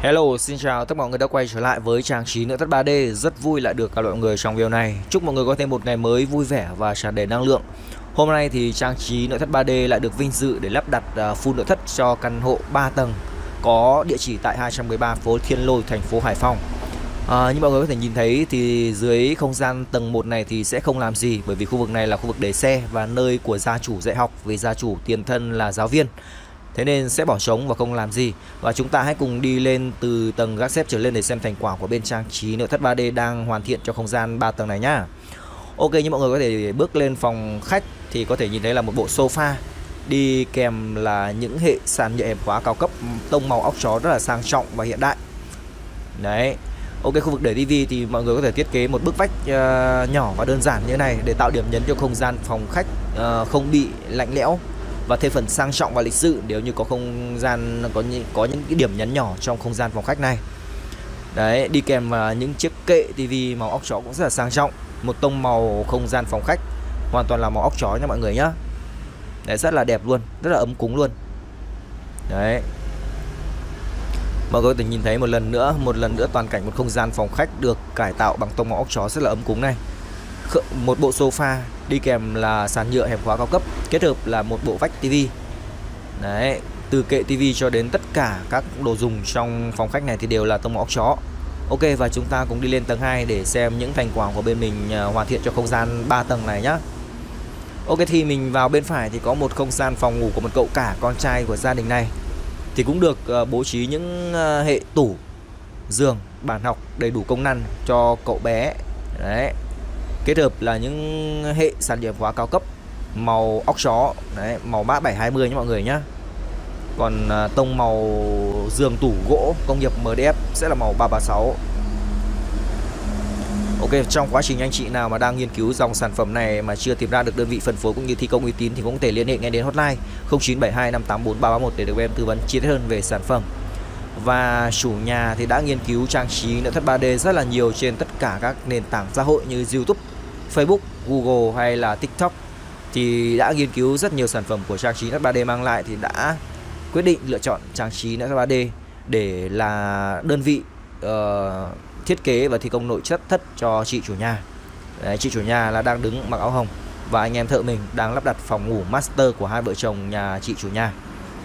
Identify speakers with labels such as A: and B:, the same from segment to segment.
A: Hello, xin chào tất cả mọi người đã quay trở lại với trang trí nội thất 3D. Rất vui lại được gặp lại mọi người trong video này. Chúc mọi người có thêm một ngày mới vui vẻ và tràn đầy năng lượng. Hôm nay thì trang trí nội thất 3D lại được vinh dự để lắp đặt full nội thất cho căn hộ 3 tầng có địa chỉ tại 213 phố Thiên Lôi, thành phố Hải Phòng. Như mọi người có thể nhìn thấy thì dưới không gian tầng 1 này thì sẽ không làm gì, bởi vì khu vực này là khu vực để xe và nơi của gia chủ dạy học, vì gia chủ tiền thân là giáo viên. Thế nên sẽ bỏ trống và không làm gì. Và chúng ta hãy cùng đi lên từ tầng gác xếp trở lên để xem thành quả của bên trang trí nội thất 3D đang hoàn thiện cho không gian 3 tầng này nhá. Ok, như mọi người có thể bước lên phòng khách thì có thể nhìn thấy là một bộ sofa đi kèm là những hệ sàn nhựa hẹp khóa cao cấp tông màu óc chó rất là sang trọng và hiện đại. Đấy. Ok, khu vực để tivi thì mọi người có thể thiết kế một bức vách nhỏ và đơn giản như thế này để tạo điểm nhấn cho không gian phòng khách không bị lạnh lẽo và thêm phần sang trọng và lịch sự nếu như có không gian có những cái điểm nhấn nhỏ trong không gian phòng khách này. Đấy, đi kèm những chiếc kệ tivi màu óc chó cũng rất là sang trọng, một tông màu không gian phòng khách hoàn toàn là màu óc chó nha mọi người nhá. Đấy, rất là đẹp luôn, rất là ấm cúng luôn. Đấy, mọi người có thể nhìn thấy một lần nữa toàn cảnh một không gian phòng khách được cải tạo bằng tông màu óc chó rất là ấm cúng này. Một bộ sofa đi kèm là sàn nhựa hẹp khóa cao cấp kết hợp là một bộ vách tivi. Đấy, từ kệ tivi cho đến tất cả các đồ dùng trong phòng khách này thì đều là tông màu óc chó. Ok, và chúng ta cùng đi lên tầng 2 để xem những thành quả của bên mình hoàn thiện cho không gian 3 tầng này nhá. Ok, thì mình vào bên phải thì có một không gian phòng ngủ của một cậu cả con trai của gia đình này. Thì cũng được bố trí những hệ tủ, giường, bàn học đầy đủ công năng cho cậu bé. Đấy, kết hợp là những hệ sàn nhựa khóa cao cấp màu óc chó. Đấy, màu mã 720 nhé mọi người nhá. Còn tông màu giường tủ gỗ công nghiệp MDF sẽ là màu 336. Ok, trong quá trình anh chị nào mà đang nghiên cứu dòng sản phẩm này mà chưa tìm ra được đơn vị phân phối cũng như thi công uy tín thì cũng có thể liên hệ ngay đến hotline 0972 584 331 để được em tư vấn chi tiết hơn về sản phẩm. Và chủ nhà thì đã nghiên cứu trang trí nội thất 3D rất là nhiều trên tất cả các nền tảng xã hội như YouTube, Facebook, Google hay là TikTok. Thì đã nghiên cứu rất nhiều sản phẩm của trang trí nội thất 3D mang lại thì đã quyết định lựa chọn trang trí nội thất 3D để là đơn vị thiết kế và thi công nội thất cho chị chủ nhà. Đấy, chị chủ nhà là đang đứng mặc áo hồng và anh em thợ mình đang lắp đặt phòng ngủ master của hai vợ chồng nhà chị chủ nhà.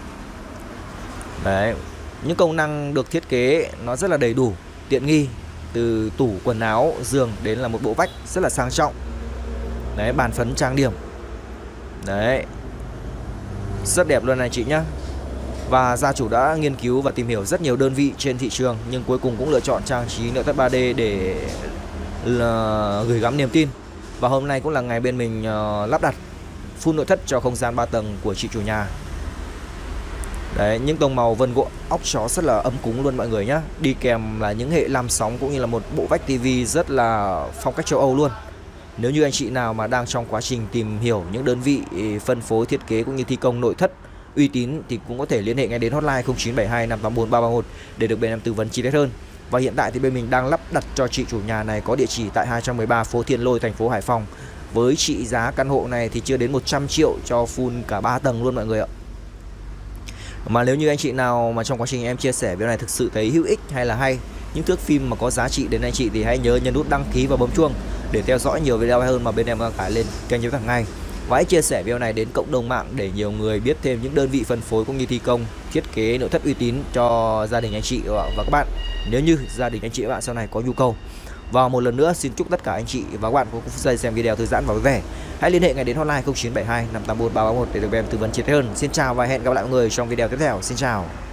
A: Đấy, những công năng được thiết kế nó rất là đầy đủ, tiện nghi, từ tủ quần áo, giường đến là một bộ vách rất là sang trọng. Đấy, bàn phấn trang điểm. Đấy, rất đẹp luôn này chị nhá. Và gia chủ đã nghiên cứu và tìm hiểu rất nhiều đơn vị trên thị trường nhưng cuối cùng cũng lựa chọn trang trí nội thất 3D để gửi gắm niềm tin. Và hôm nay cũng là ngày bên mình lắp đặt full nội thất cho không gian 3 tầng của chị chủ nhà. Đấy, những tông màu vân gỗ óc chó rất là ấm cúng luôn mọi người nhá. Đi kèm là những hệ làm sóng cũng như là một bộ vách tivi rất là phong cách châu Âu luôn. Nếu như anh chị nào mà đang trong quá trình tìm hiểu những đơn vị phân phối thiết kế cũng như thi công nội thất uy tín thì cũng có thể liên hệ ngay đến hotline 0972 584 331 để được bên em tư vấn chi tiết hơn. Và hiện tại thì bên mình đang lắp đặt cho chị chủ nhà này có địa chỉ tại 213 phố Thiên Lôi, thành phố Hải Phòng. Với trị giá căn hộ này thì chưa đến 100 triệu cho full cả 3 tầng luôn mọi người ạ. Mà nếu như anh chị nào mà trong quá trình em chia sẻ video này thực sự thấy hữu ích hay là hay, những thước phim mà có giá trị đến anh chị thì hãy nhớ nhấn nút đăng ký và bấm chuông để theo dõi nhiều video hay hơn mà bên em đang tải lên kênh YouTube hàng ngày. Và hãy chia sẻ video này đến cộng đồng mạng để nhiều người biết thêm những đơn vị phân phối cũng như thi công thiết kế nội thất uy tín cho gia đình anh chị và các bạn, nếu như gia đình anh chị và các bạn sau này có nhu cầu. Và một lần nữa xin chúc tất cả anh chị và các bạn có phút giây xem video thư giãn và vui vẻ. Hãy liên hệ ngay đến hotline 0972 584 331 để được em tư vấn chi tiết hơn. Xin chào và hẹn gặp lại mọi người trong video tiếp theo. Xin chào.